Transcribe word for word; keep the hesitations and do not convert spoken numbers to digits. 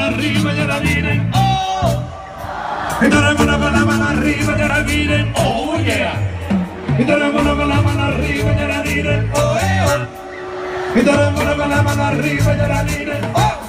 mano arriba y ahora miren, oh. Y todo el mundo con la mano arriba y ahora miren, oh yeah. Y todo el mundo con la mano arriba y ahora miren, oh yeah. Y todo el mundo con la mano arriba y ahora miren, oh.